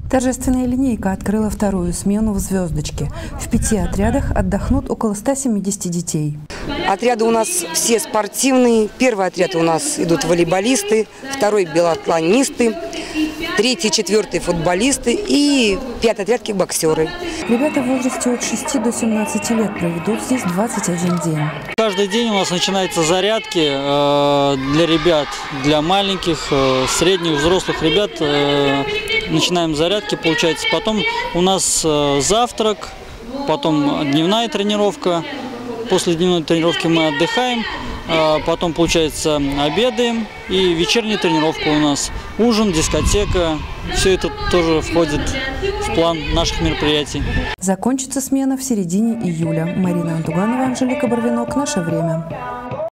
Торжественная линейка открыла вторую смену в «Звездочке». В 5 отрядах отдохнут около 170 детей. Отряды у нас все спортивные. Первый отряд у нас идут волейболисты, второй – биатлонисты, третий, четвертый – футболисты и 5-й отряд – кикбоксеры. Ребята в возрасте от 6 до 17 лет проведут здесь 21 день. Каждый день у нас начинаются зарядки для ребят, для маленьких, средних, взрослых ребят. Начинаем зарядки, получается. Потом у нас завтрак, потом дневная тренировка. После дневной тренировки мы отдыхаем. Потом, получается, обедаем и вечерняя тренировка у нас. Ужин, дискотека. Все это тоже входит в план наших мероприятий. Закончится смена в середине июля. Марина Антуганова, Анжелика Барвинок. Наше время.